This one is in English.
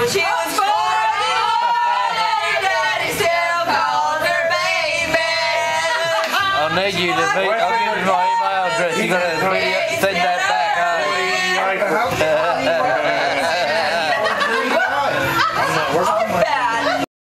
She was 41 and her daddy still called her baby. I need you to I'll give you my email address. You got to send that